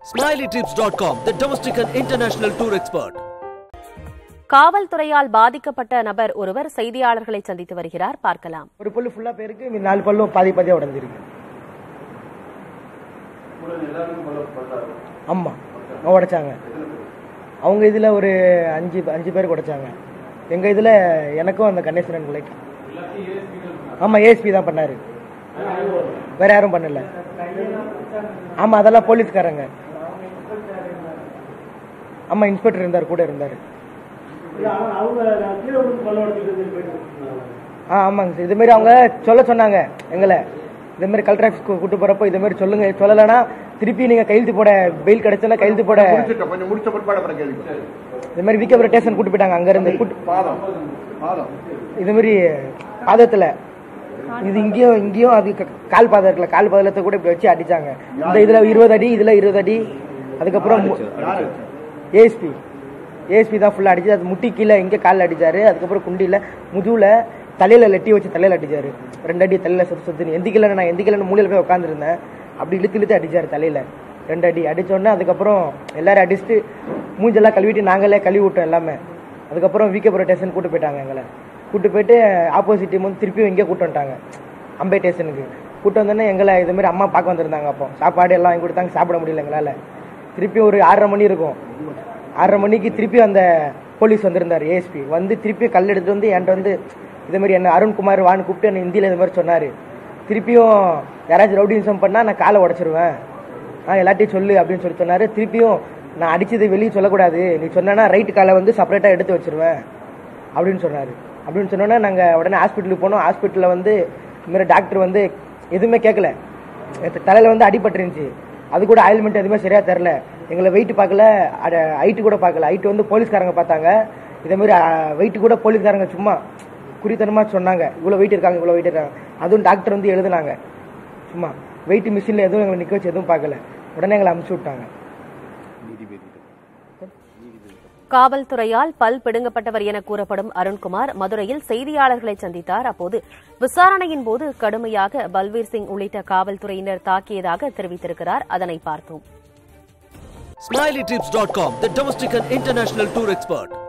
SmileyTrips.com, the domestic and international tour expert. காவல்துறையால் பாதிக்கப்பட்ட நபர் ஒருவர் செய்தியாளர்களை சந்தித்து வருகிறார். பார்க்கலாம். ஒரு பல்லு ஃபுல்லா பேருக்கு 4 பல்லும் பாதியா உடைஞ்சிருக்கு. ஆமா உடைச்சாங்க. அவங்க இதுல ஒரு 5 பேருக்கு உடைச்சாங்க. எங்க இதுல எனக்கும் அந்த கணேசன் பிள்ளைக்கு. ஆமா ஏஎஸ்பி தான் பண்ணாரு, வேற யாரும் பண்ணல. ஆமா அதெல்லாம் போலீஸ்காரங்க. ஆமா இன்ஸ்பெக்டர் இருந்தார், கூட இருந்தாரு. ஆமாங்க இது மாதிரி அவங்க சொன்னாங்க எங்களை, இது மாதிரி கலெக்டர் ஆஃபீஸ் கூட்டு போறப்போ இது மாதிரி சொல்லுங்க, சொல்லலைன்னா திருப்பி நீங்க கையெழுத்து போட பெயில் கிடைச்சா கையெழுத்து போட இது மாதிரி வீக்கே ஸ்டேஷன் கூட்டு போயிட்டாங்க. அங்க இருந்து இது மாதிரி பாதத்துல இது இங்கேயும் அது கால் பாதம் இருக்குல்ல, கால் பாதத்தை கூட இப்படி வச்சு அடிச்சாங்க. இந்த இதுல 20 அடி, இதுல 20 அடி. அதுக்கப்புறம் ஏஎஸ்பி தான் ஃபுல்லா அடிச்சு, அது முட்டி கீழே இங்கே காலில் அடிச்சாரு. அதுக்கப்புறம் குண்டியில முதுகுல தலையில லெட்டி வச்சு தலையில அடிச்சாரு. 2 அடி தலையில சுத்து எந்திக்கலன்னு, நான் எந்திக்கலன்னு மூலையில போய் உட்காந்துருந்தேன். அப்படி இழுத்து அடிச்சாரு தலையில 2 அடி அடிச்சோடனே. அதுக்கப்புறம் எல்லாரும் அடிச்சுட்டு மூஞ்செல்லாம் கழுவிட்டு நாங்களே கழுவி விட்டோம் எல்லாமே. அதுக்கப்புறம் விகேபுரம் ஸ்டேஷன் கூட்டு போயிட்டாங்க. எங்களை கூட்டு போயிட்டு ஆப்போசிட் டீம் வந்து திருப்பியும் இங்கே கூட்டு வந்துட்டாங்க, அம்பை ஸ்டேஷனுக்கு கூட்டு வந்தோடனே எங்களை இது மாதிரி அம்மா பார்க்க வந்திருந்தாங்க. அப்போ சாப்பாடு எல்லாம் வாங்கி கொடுத்தாங்க, சாப்பிட முடியல எங்களால். திருப்பியும் ஒரு 6:30 மணி இருக்கும். 6:30 மணிக்கு திருப்பி அந்த போலீஸ் வந்திருந்தார், ஏஎஸ்பி வந்து திருப்பி கல் எடுத்துட்டு வந்து என்கிட்ட வந்து இது மாதிரி என்ன அருண்குமார் வான்னு கூப்பிட்டு என்ன ஹிந்தியில் இது மாதிரி சொன்னார். திருப்பியும் யாராச்சும் ரவுடிசம் பண்ணால் நான் காலை உடச்சிருவேன், எல்லாத்தையும் சொல்லு அப்படின்னு சொல்லி சொன்னார். திருப்பியும் நான் அடிச்சது வெளியே சொல்லக்கூடாது, நீ சொன்னா ரைட்டு காலை வந்து செப்பரேட்டாக எடுத்து வச்சிருவேன் அப்படின்னு சொன்னார். அப்படின்னு சொன்னோன்னே நாங்கள் உடனே ஹாஸ்பிட்டலுக்கு போனோம். ஹாஸ்பிட்டலில் வந்து இது மாதிரி டாக்டர் வந்து எதுவுமே கேட்கல, தலையில் வந்து அடிபட்டுருந்துச்சு. அது கூட ஆயில்மெண்ட் எதுவுமே சரியா தெரில. எங்களை வெயிட் பார்க்கல, ஹைட்டு கூட பார்க்கல. ஹைட்டு வந்து போலீஸ்காரங்க பார்த்தாங்க. இதே மாதிரி வெயிட் கூட போலீஸ்காரங்க சும்மா குறித்தனமா சொன்னாங்க, இவ்வளோ வெயிட் இருக்காங்க, இவ்வளோ வெயிட் இருக்காங்க. அதுவும் டாக்டர் வந்து எழுதுனாங்க சும்மா. வெயிட் மிஷினில் எதுவும் எங்களை நிற்க வச்சு எதுவும் பார்க்கல. உடனே எங்களை அனுப்பிச்சு விட்டாங்க. காவல்துறையால் பல் பிடுங்கப்பட்டவர் என கூறப்படும் அருண்குமார் மதுரையில் செய்தியாளர்களை சந்தித்தார். அப்போது விசாரணையின் போது கடுமையாக பல்வீர் சிங் உள்ளிட்ட காவல்துறையினர் தாக்கியதாக தெரிவித்திருக்கிறார். அதனை பார்த்தோம். SmileyTrips.com, the domestic and international tour expert.